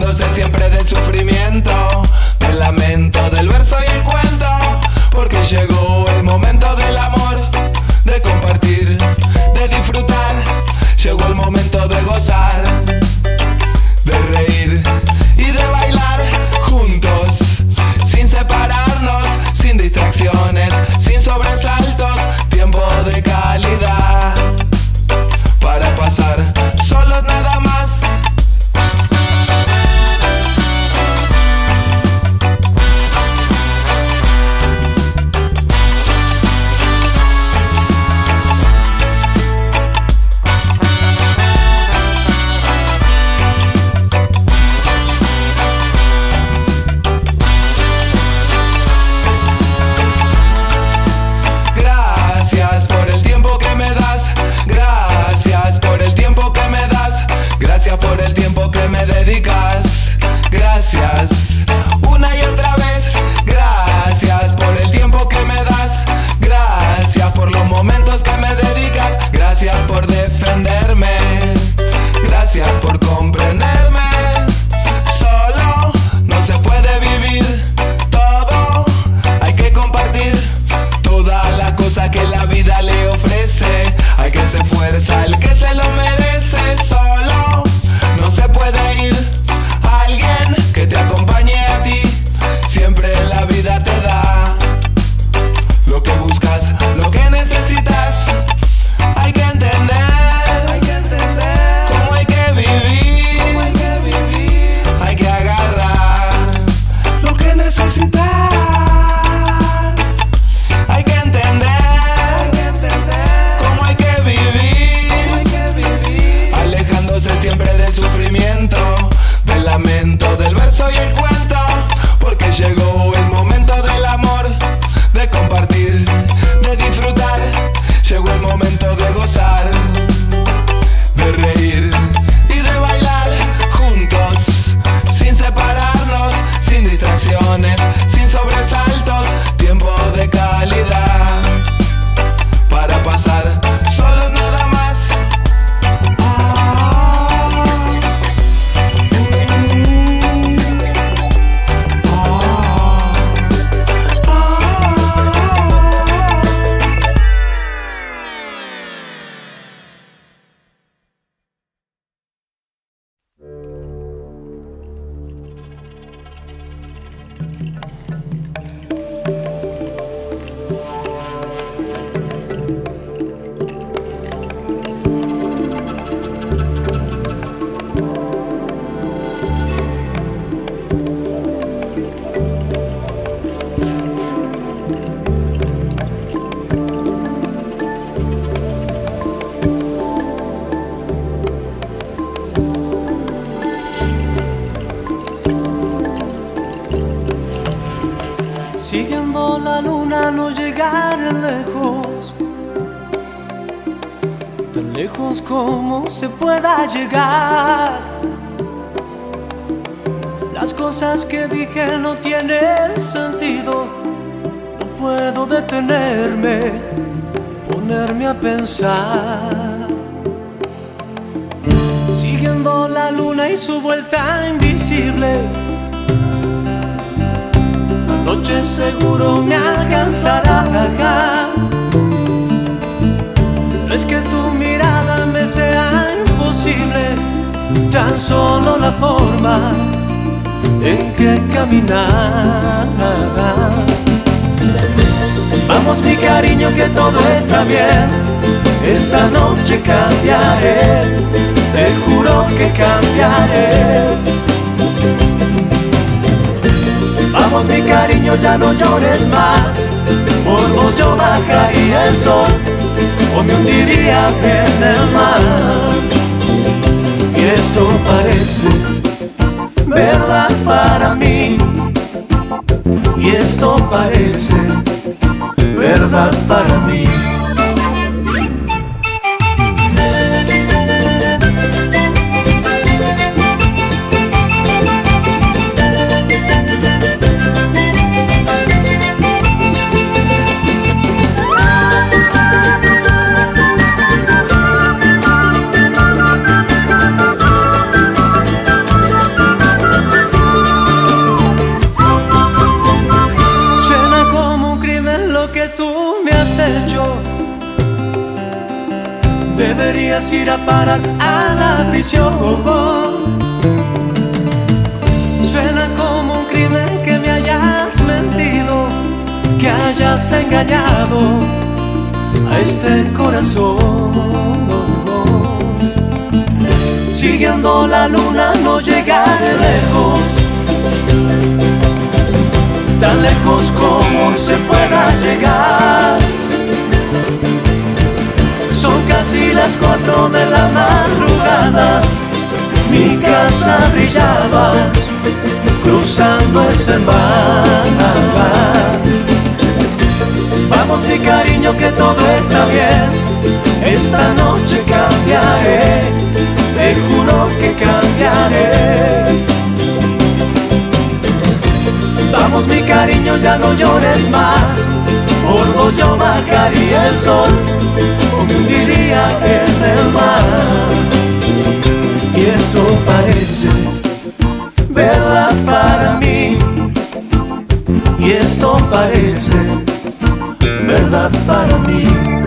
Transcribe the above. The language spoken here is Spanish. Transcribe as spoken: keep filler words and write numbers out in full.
alejándose siempre del sufrimiento, del lamento, del verso y el cuento, porque llegó el momento del amor, de compartir, de disfrutar. Llegó el momento de gozar, de reír y de bailar juntos, sin separarnos, sin distracciones, sin sobresaltos. Tiempo de calidad para pasar solos nada más. Por el tiempo que me dedicas, gracias una y otra vez. Gracias por el tiempo que me das, gracias por los momentos que me dedicas. Gracias por defenderme, gracias por comprenderme. Solo no se puede vivir todo, hay que compartir todas las cosas que la vida le ofrece. Hay que se esfuerza el que se lo merece. Solo no se puede ir alguien que te acompañe a ti. Siempre la vida te da lo que buscas, lo que necesitas. Hay que entender, hay que entender cómo hay que vivir, cómo hay que vivir. Hay que agarrar lo que necesitas. Hay que entender, hay que entender cómo hay que vivir, cómo hay que vivir. Alejándose siempre del sufrimiento, del lamento, del verso y el cuento, porque llegó el momento del amor, de compartir, de disfrutar. Llegó el momento de gozar, de reír y de bailar juntos, sin separarnos, sin distracciones, sin sobresaltos. Tiempo de calidad para pasar solos nada más. Siguiendo la luna no llegaré lejos, tan lejos como se pueda llegar. Las cosas que dije no tienen sentido, no puedo detenerme, ponerme a pensar. Siguiendo la luna y su vuelta invisible, la noche seguro me alcanzará acá. No es que tu mirada me sea imposible, tan solo la forma en que caminar. Vamos mi cariño que todo está bien, esta noche cambiaré, te juro que cambiaré. Vamos mi cariño, ya no llores más, por vos yo bajaría el sol o me hundiría en el mar. Y esto parece verdad para mí, y esto parece verdad para mí. quieras ir a parar a la prisión. Suena como un crimen que me hayas mentido, que hayas engañado a este corazón. Siguiendo la luna no llegaré lejos, tan lejos como se pueda llegar. Son casi las cuatro de la madrugada, mi casa brillaba cruzando ese mar. Vamos mi cariño que todo está bien, esta noche cambiaré, te juro que cambiaré. Vamos mi cariño, ya no llores más, por vos yo bajaría el sol o me hundiría en el mar. Y esto parece verdad para mí, y esto parece verdad para mí.